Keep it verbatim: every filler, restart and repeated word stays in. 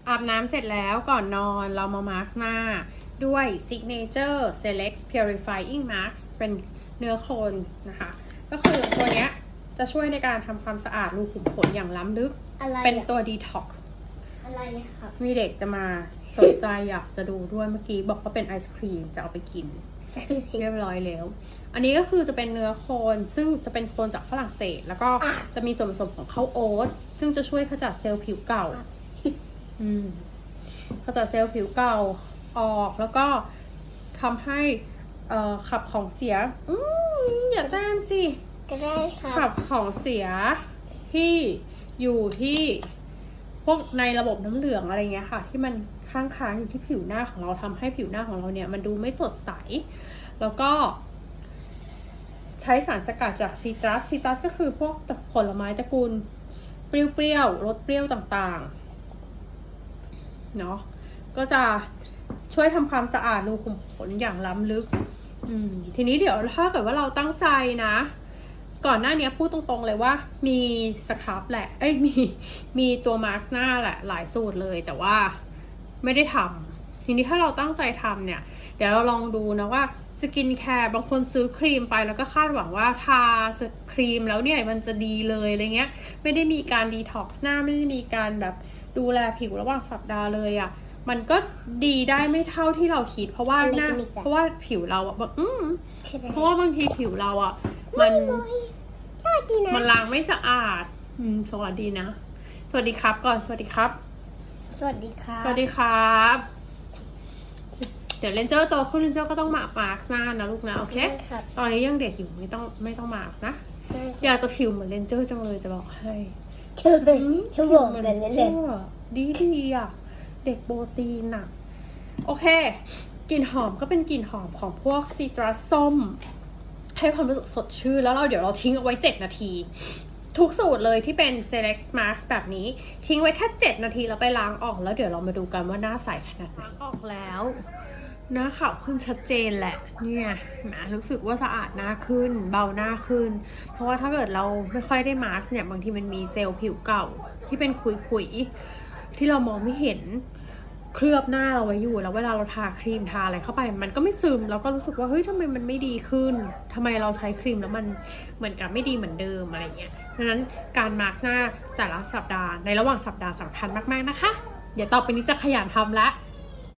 อาบน้ำเสร็จแล้วก่อนนอนเรามามาร์กหน้าด้วย Signature Select Purifying Mask เป็นเนื้อโคลนนะคะก็คือตัวเนี้ยจะช่วยในการทำความสะอาดรูขุมขนอย่างล้ำลึกเป็นตัว Detox อะไรครับมีเด็กจะมาสนใจอยากจะดูด้วยเมื่อกี้บอกว่าเป็นไอศครีมจะเอาไปกิน เรียบร้อยแล้วอันนี้ก็คือจะเป็นเนื้อโคลนซึ่งจะเป็นโคลนจากฝรั่งเศสแล้วก็จะมีส่วนผสมของข้าวโอ๊ตซึ่งจะช่วยขจัดเซลล์ผิวเก่าอืมขจัดเซลล์ผิวเก่าออกแล้วก็ทำให้เอ่อขับของเสียอืมอย่าแต้มสิก็ได้ค่ะขับของเสียที่อยู่ที่พวกในระบบน้ำเหลืองอะไรเงี้ยค่ะที่มันค้างค้างอยู่ที่ผิวหน้าของเราทำให้ผิวหน้าของเราเนี่ยมันดูไม่สดใสแล้วก็ใช้สารสกัดจากซิตรัสซิตรัสก็คือพวกผลไม้ตระกูลเปรี้ยวๆรสเปรี้ยวต่างๆเนาะก็จะช่วยทำความสะอาดรูขุมขนอย่างล้ำลึกอืมทีนี้เดี๋ยวถ้าเกิดว่าเราตั้งใจนะก่อนหน้านี้พูดตรงๆเลยว่ามีสครับแหละเอ้ยมีมีตัวมาร์กหน้าแหละหลายสูตรเลยแต่ว่าไม่ได้ทำทีนี้ถ้าเราตั้งใจทำเนี่ยเดี๋ยวเราลองดูนะว่าสกินแคร์บางคนซื้อครีมไปแล้วก็คาดหวังว่าทาครีมแล้วเนี่ยมันจะดีเลยอะไรเงี้ยไม่ได้มีการดีท็อกซ์หน้าไม่ได้มีการแบบดูแลผิวระหว่างสัปดาห์เลยอ่ะมันก็ดีได้ไม่เท่าที่เราคิดเพราะว่าหน้าเพราะว่าผิวเราอ่ะอืมเพราะว่าบางทีผิวเราอ่ะมันมันล้างไม่สะอาดอืมสวัสดีนะสวัสดีครับก่อนสวัสดีครับสวัสดีครับสวัสดีครับเดี๋ยวเลนเจอร์โตขึ้นเลนเจอร์ก็ต้องมามาร์กหน้านะลูกนะโอเคตอนนี้ยังเด็กอยู่ไม่ต้องไม่ต้องมาร์กนะอยากจะผิวเหมือนเลนเจอร์จังเลยจะบอกให้เธอเธอบอกเลยเล่นดีดีอ่ะเด็กโปรตีนอ่ะโอเคกลิ่นหอมก็เป็นกลิ่นหอมของพวกซิตรัสส้มให้ความรู้สึกสดชื่นแล้วเราเดี๋ยวเราทิ้งเอาไว้เจ็ดนาทีทุกสูตรเลยที่เป็น Select Mask แบบนี้ทิ้งไว้แค่เจ็ดนาทีแล้วไปล้างออกแล้วเดี๋ยวเรามาดูกันว่าหน้าใสขนาดไหนล้างออกแล้วหน้าขาวขึ้นชัดเจนแหละเนี่ยนะรู้สึกว่าสะอาดหน้าขึ้นเบาหน้าขึ้นเพราะว่าถ้าเกิดเราไม่ค่อยได้มาร์กเนี่ยบางทีมันมีเซลล์ผิวเก่าที่เป็นขุยๆที่เรามองไม่เห็นเคลือบหน้าเราไว้อยู่แล้วเวลาเราทาครีมทาอะไรเข้าไปมันก็ไม่ซึมเราก็รู้สึกว่าเฮ้ยทำไมมันไม่ดีขึ้นทำไมเราใช้ครีมแล้วมันเหมือนกับไม่ดีเหมือนเดิมอะไรเงี้ยดังนั้นการมาร์กหน้าแต่ละสัปดาห์ในระหว่างสัปดาห์สำคัญมากๆนะคะเดี๋ยวต่อไปนี้จะขยันทำละ